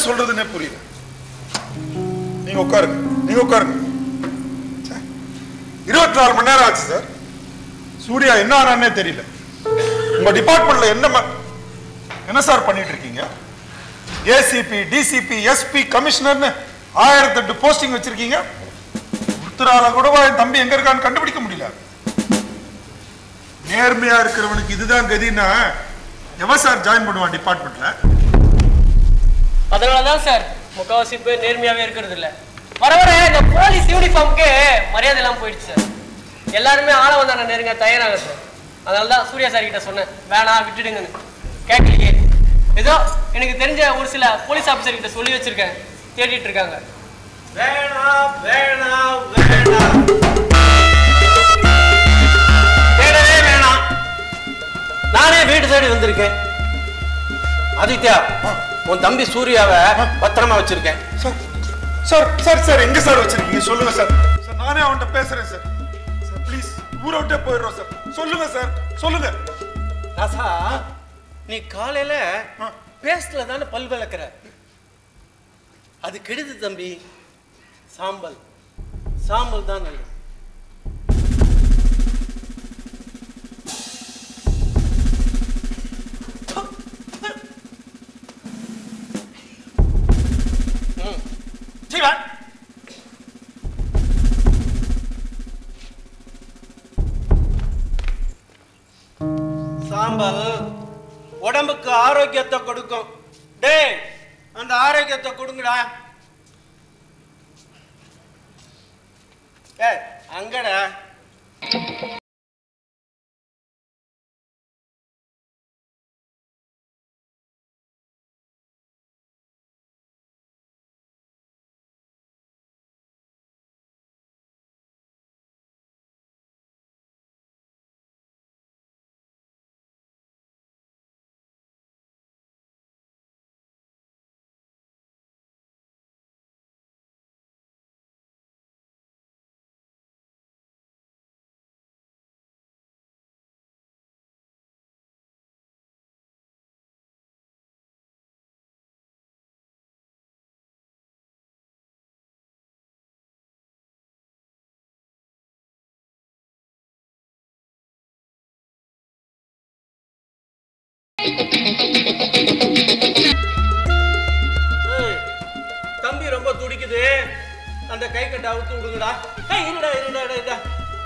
சொல்றதுன்னே புரியல. நீங்க உட்காருங்க, நீங்க உட்காருங்க. 24 மணி நேரம் ஆச்சு சார். சூர்யா என்ன ஆனான்னே தெரியல. உங்க டிபார்ட்மெண்ட்ல என்ன சார் பண்ணிட்டு இருக்கீங்க? ஏசிபி, டிசிபி, எஸ்பி, கமிஷனர்னு 1008 போஸ்டிங் வச்சிருக்கீங்க. ஒருத்தரால கூட என் தம்பி எங்க இருக்கான்னு கண்டுபிடிக்க முடியல. நேர்மையா இருக்கிறவனுக்கு இதுதான் கதின்னா எவன் சார் ஜாயின் பண்ணுவான் டிபார்ட்மெண்ட்ல? அதனாலதான் சார் முக்காவாசி பேர் நேர்மையாவே இருக்கிறது இல்ல. வர வர இந்த போலீஸ் யூனிஃபார்முக்கு மரியாதை எல்லாம் போயிடுச்சு சார். எல்லாருமே ஆள வந்தாங்க நெருங்க தயாராக சார். அதனாலதான் சூர்யா சார் கிட்ட சொன்னேன், வேணாம் விட்டுடுங்கன்னு. கேட்கலையே. ஏதோ எனக்கு தெரிஞ்ச ஒரு சில போலீஸ் ஆபீசர் கிட்ட சொல்லி வச்சிருக்கேன், தேடிட்டு இருக்காங்க. வேணாம் வேணாம் வேணாம் தேடவே வேணாம். நானே வீடு தேடி வந்திருக்கேன். ஆதித்யா, உன் தம்பி சூர்யாவை பத்திரமா வச்சிருக்கேன். சார் சார் சார் எங்க சார் வச்சிருக்கீங்க? சொல்லுங்க சார். சார் நானே அவன்கிட்ட பேசுறேன் சார். சார் ப்ளீஸ் ஊரை விட்டே போயிடுறோம் சார். சொல்லுங்க சார், சொல்லுங்க. ராசா, நீ காலையில பேஸ்ட்ல தானே பல் விளக்குற. அது கெடுது தம்பி. சாம்பல் சாம்பல் தான் நல்லது. சாம்பல் உடம்புக்கு ஆரோக்கியத்தை கொடுக்கும். டேய், அந்த ஆரோக்கியத்தை கொடுங்கடா. ஏய், அங்கடா. தம்பி ரொம்ப துடிக்குது. அந்த கை கட்ட அவுத்து விடுங்கடா. இருடா இருடா இருடா.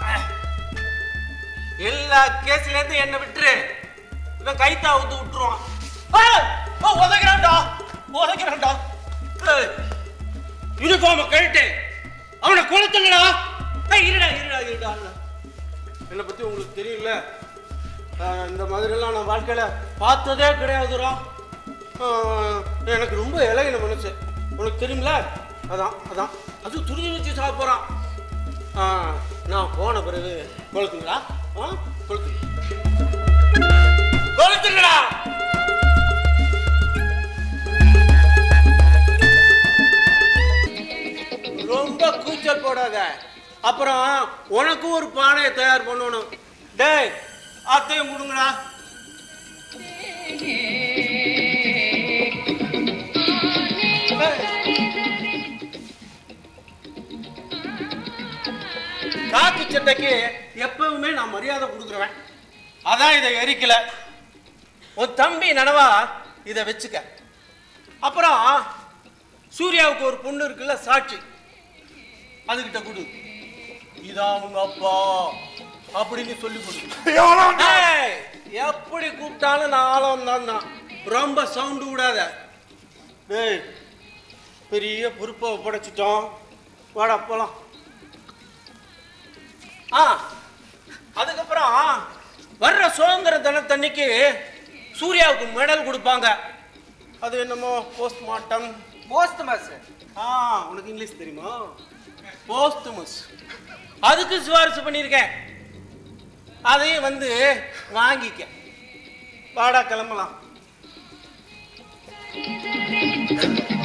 எல்லா கேஸ்ல இருந்து என்ன விட்டுரு. இவன் கைத்த அவுத்து விட்டுருவான். உதைக்கிறான்டா உதைக்கிறான்டா. யூனிஃபார்ம கழட்டு, அவனை கொளுத்துங்கடா. இருடா இருடா இருடா. என்னை பத்தி உங்களுக்கு தெரியல. இந்த மாதிரிலாம் நான் வாழ்க்கையில பார்த்ததே கிடையாதுரா. எனக்கு ரொம்ப இலகின மனுஷன், உனக்கு தெரியுமில. அதான் அதான் அது துணி வச்சு சாப்பிட்றான். நான் போன பிறகு கொளுத்துங்களா? கொளுத்துங்களா? ரொம்ப கூச்சல் போடாத. அப்புறம் உனக்கு ஒரு பானையை தயார் பண்ணணும். டேய், அத்தையும் கொடுங்கடா. காக்கி சட்டைக்கு எப்பவுமே நான் மரியாதை கொடுக்குறேன். அதான் இதை எரிக்கல. உன் தம்பி நனவா இதை வச்சுக்க. அப்புறம் சூர்யாவுக்கு ஒரு பொண்ணு இருக்குல்ல, சாட்சி, அதுகிட்ட கொடு. இதான் உங்க அப்பா அப்படின்னு சொல்லி கொடு. எப்படி கூப்பிட்டாலும் நான் ஆழம் தான். ரொம்ப சவுண்டு விடாத. டேய், பெரிய பொறுப்பை ஒப்படைச்சிட்டோம். வாடா போலாம். அதுக்கப்புறம் வர்ற சுதந்திர தினத்தன்னைக்கு சூர்யாவுக்கு மெடல் கொடுப்பாங்க. அது என்னமோ போஸ்ட்மார்ட்டம். போஸ்ட்மஸ். உனக்கு இங்கிலீஷ் தெரியுமா? போஸ்ட்மஸ். அதுக்கு சிபாரிசு பண்ணியிருக்கேன். அதையும் வந்து வாங்கிக்க. வாடா கிளம்பலாம்.